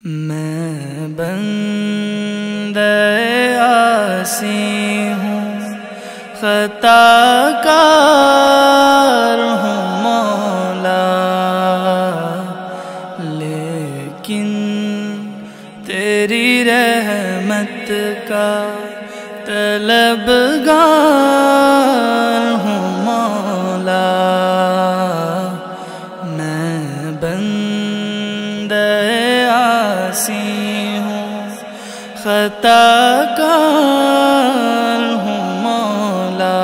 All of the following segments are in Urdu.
میں بندہ عاصی ہوں، خطا کار ہوں مولا، لیکن تیری رحمت کا طلبگار ہوں مولا۔ میں بندہ عاصی ہوں، خطا کار ہوں مولا،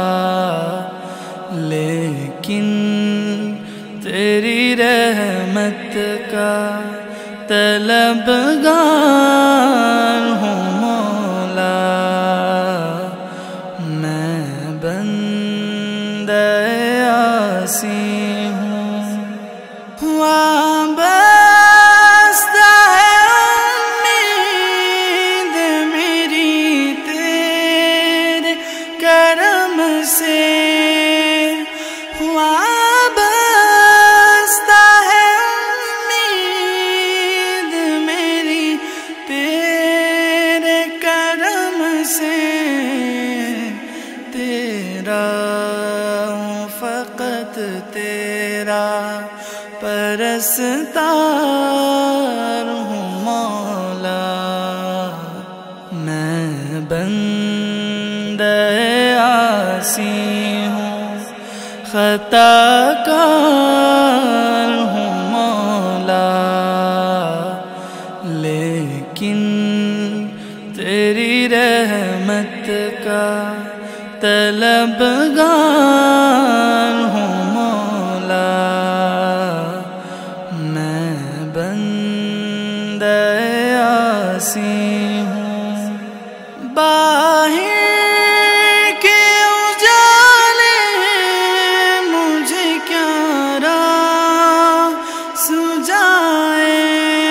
لیکن تیری رحمت کا طلبگار ہوں مولا۔ میں بندہ عاصی ہوں، وابستہ ہے امید میری تیرے کرم سے، وابستہ ہے امید میری تیرے کرم سے، تیرا ہوں فقط تیرا پرستار ہوں مولا۔ میں بندہ عاصی ہوں، خطا کار ہوں مولا، لیکن تیری رحمت کا طلبگار ہوں مولا۔ میں بندہ عاصی ہوں، باہر کے اجالے مجھے کیا راہ سجائے،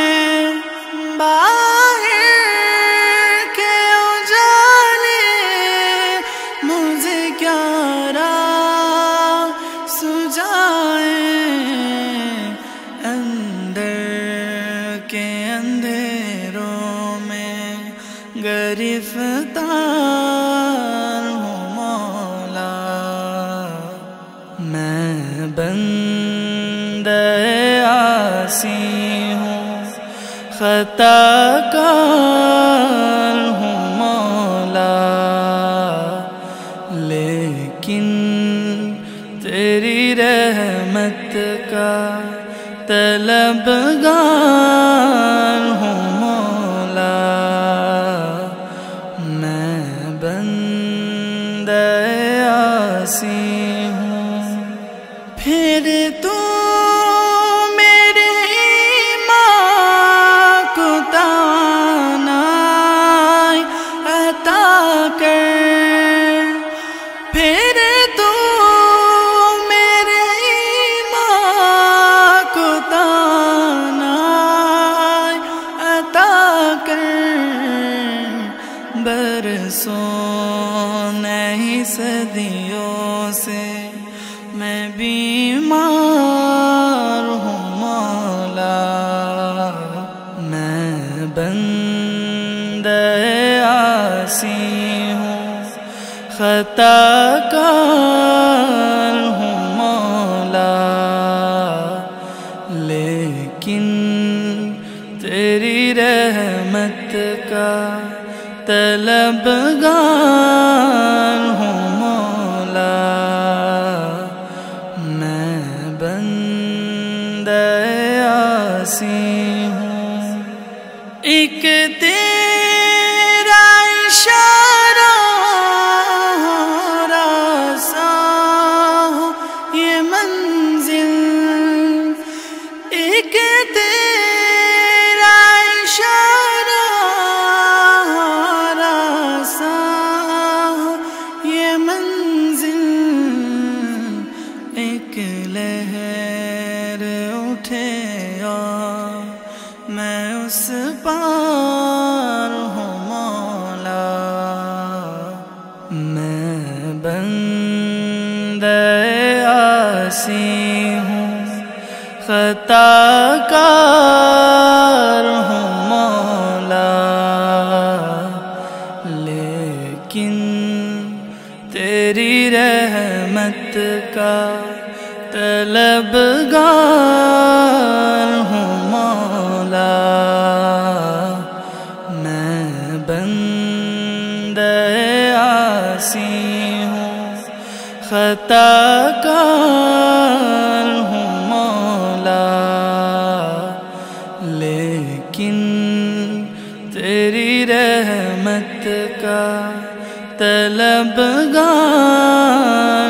باہر کے اجالے مجھے کیا راہ سجائے، کے اندھیروں میں گرفتار ہوں مولا۔ میں بندہ عاصی ہوں، خطا کار ہوں مولا، لیکن تیری رحمت کا طلبگار ہوں مولا۔ میں بندہ عاصی ہوں، پھر تو میرے ایمان کو توانائی عطا کر، پھر تو برسوں نہیں صدیوں سے میں بیمار ہوں مولا۔ میں بندہ عاصی ہوں، خطا کار ہوں مولا، لیکن تیری رحمت کا طلبگار ہوں مولا۔ میں بندہ عاصی ہوں، ایک تیرا اشارہ ہو راستہ ہو یہ منزل، ایک تیرا اشارہ لہر اٹھے اور میں اس پار ہوں مولا۔ میں بندہ عاصی ہوں، خطا کار ہوں کا طلبگار ہوں مولا، میں بندہ عاصی ہوں، خطا کار ہوں مولا، لیکن تیری رحمت کا طلبگار